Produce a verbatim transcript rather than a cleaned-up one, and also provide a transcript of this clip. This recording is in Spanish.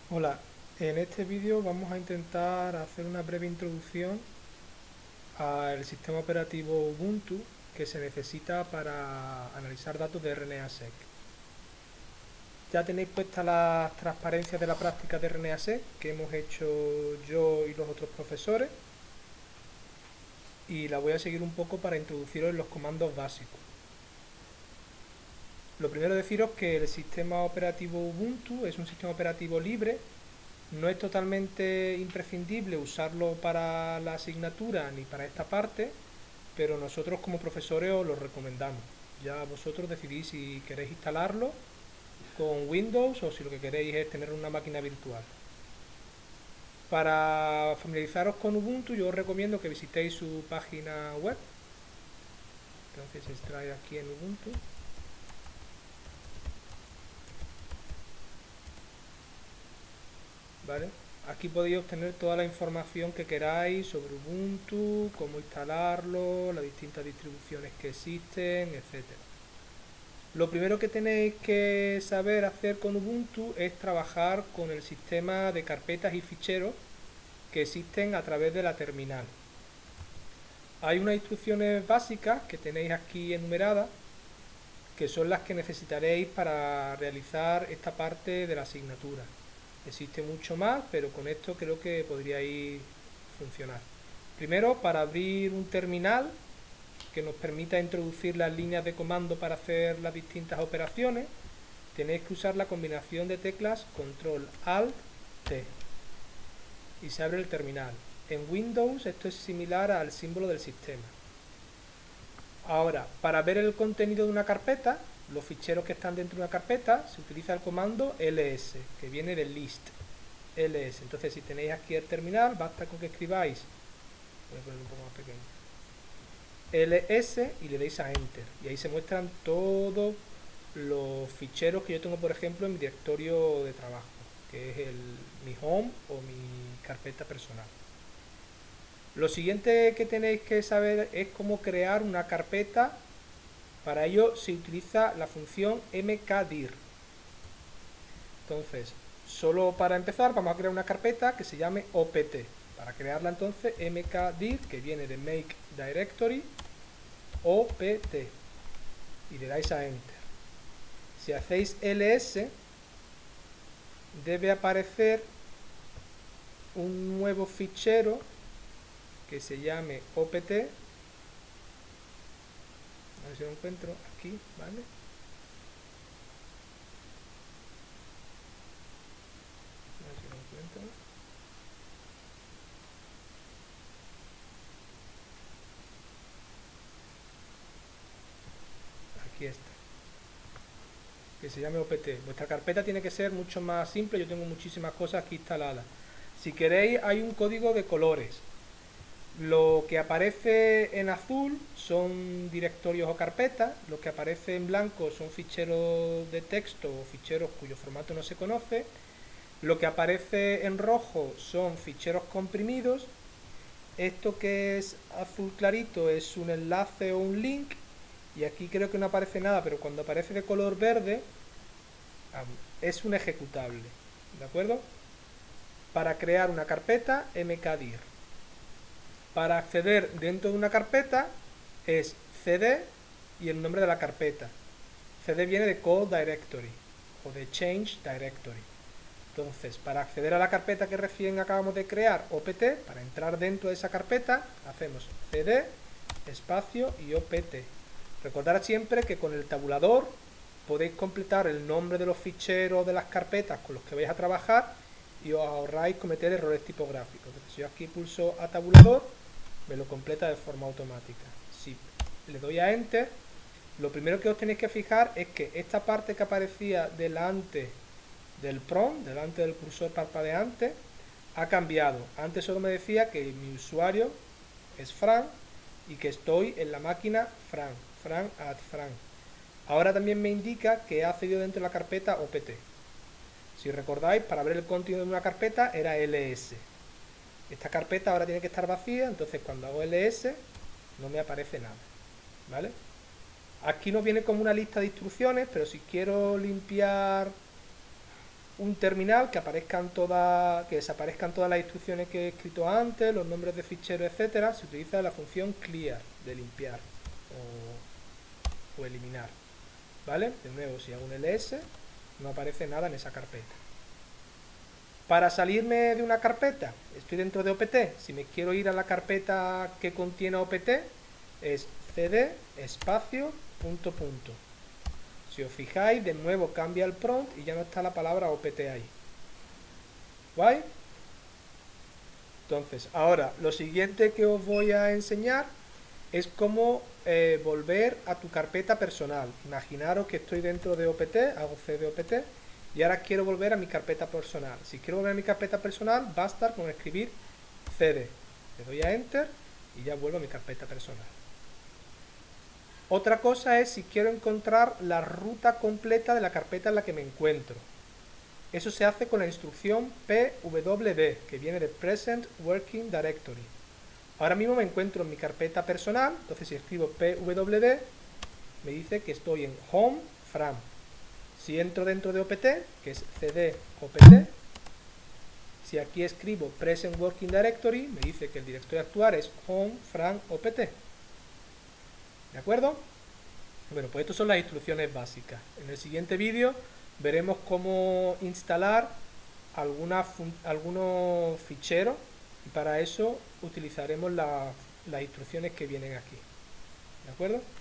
Hola, en este vídeo vamos a intentar hacer una breve introducción al sistema operativo Ubuntu que se necesita para analizar datos de R N A S E C. Ya tenéis puestas las transparencias de la práctica de R N A S E C que hemos hecho yo y los otros profesores, y la voy a seguir un poco para introduciros en los comandos básicos. Lo primero deciros que el sistema operativo Ubuntu es un sistema operativo libre. No es totalmente imprescindible usarlo para la asignatura ni para esta parte, pero nosotros como profesores os lo recomendamos. Ya vosotros decidís si queréis instalarlo con Windows o si lo que queréis es tener una máquina virtual. Para familiarizaros con Ubuntu, yo os recomiendo que visitéis su página web. Entonces se extrae aquí en Ubuntu. ¿Vale? Aquí podéis obtener toda la información que queráis sobre Ubuntu, cómo instalarlo, las distintas distribuciones que existen, etcétera. Lo primero que tenéis que saber hacer con Ubuntu es trabajar con el sistema de carpetas y ficheros que existen a través de la terminal. Hay unas instrucciones básicas que tenéis aquí enumeradas, que son las que necesitaréis para realizar esta parte de la asignatura. Existe mucho más, pero con esto creo que podríais funcionar. Primero, para abrir un terminal que nos permita introducir las líneas de comando para hacer las distintas operaciones, tenéis que usar la combinación de teclas control alt T y se abre el terminal. En Windows esto es similar al símbolo del sistema. Ahora, para ver el contenido de una carpeta, los ficheros que están dentro de una carpeta, se utiliza el comando ls, que viene del list. ls. Entonces, si tenéis aquí el terminal, basta con que escribáis, voy a poner un poco más pequeño, ls y le deis a enter. Y ahí se muestran todos los ficheros que yo tengo, por ejemplo, en mi directorio de trabajo, que es el, mi home o mi carpeta personal. Lo siguiente que tenéis que saber es cómo crear una carpeta. Para ello se utiliza la función mkdir. Entonces, solo para empezar vamos a crear una carpeta que se llame opt. Para crearla entonces mkdir, que viene de make directory, opt, y le dais a enter. Si hacéis ls, debe aparecer un nuevo fichero que se llame opt. A ver si lo encuentro aquí, ¿vale? A ver si lo encuentro. Aquí está. Que se llame opt. Vuestra carpeta tiene que ser mucho más simple. Yo tengo muchísimas cosas aquí instaladas. Si queréis, hay un código de colores. Lo que aparece en azul son directorios o carpetas, lo que aparece en blanco son ficheros de texto o ficheros cuyo formato no se conoce, lo que aparece en rojo son ficheros comprimidos, esto que es azul clarito es un enlace o un link, y aquí creo que no aparece nada, pero cuando aparece de color verde es un ejecutable, ¿de acuerdo? Para crear una carpeta, mkdir. Para acceder dentro de una carpeta es cd y el nombre de la carpeta. Cd viene de code directory o de change directory. Entonces, para acceder a la carpeta que recién acabamos de crear, opt, para entrar dentro de esa carpeta, hacemos cd, espacio y opt. Recordad siempre que con el tabulador podéis completar el nombre de los ficheros de las carpetas con los que vais a trabajar y os ahorráis cometer errores tipográficos. Entonces, si yo aquí pulso a tabulador, me lo completa de forma automática. Si le doy a enter, lo primero que os tenéis que fijar es que esta parte que aparecía delante del prompt, delante del cursor parpadeante, ha cambiado. Antes solo me decía que mi usuario es Fran y que estoy en la máquina Fran, Fran at Fran. Ahora también me indica que ha accedido dentro de la carpeta opt. Si recordáis, para ver el contenido de una carpeta era ls. Esta carpeta ahora tiene que estar vacía, entonces cuando hago ls no me aparece nada, ¿vale? Aquí nos viene como una lista de instrucciones, pero si quiero limpiar un terminal que aparezcan todas, que desaparezcan todas las instrucciones que he escrito antes, los nombres de ficheros, etcétera, se utiliza la función clear, de limpiar o, o eliminar. ¿Vale? De nuevo, si hago un ls, no aparece nada en esa carpeta. Para salirme de una carpeta, estoy dentro de opt, si me quiero ir a la carpeta que contiene opt, es cd espacio punto punto. Si os fijáis, de nuevo cambia el prompt y ya no está la palabra opt ahí. ¿Guay? Entonces, ahora, lo siguiente que os voy a enseñar es cómo eh, volver a tu carpeta personal. Imaginaros que estoy dentro de opt, hago cd opt, y ahora quiero volver a mi carpeta personal. Si quiero volver a mi carpeta personal, basta con escribir cd. Le doy a enter y ya vuelvo a mi carpeta personal. Otra cosa es si quiero encontrar la ruta completa de la carpeta en la que me encuentro. Eso se hace con la instrucción pwd, que viene de Present Working Directory. Ahora mismo me encuentro en mi carpeta personal, entonces si escribo pwd, me dice que estoy en home from. Si entro dentro de opt, que es cd opt, si aquí escribo Present Working Directory, me dice que el directorio actual es home from opt. ¿De acuerdo? Bueno, pues estas son las instrucciones básicas. En el siguiente vídeo veremos cómo instalar alguna algunos ficheros y para eso utilizaremos la, las instrucciones que vienen aquí. ¿De acuerdo?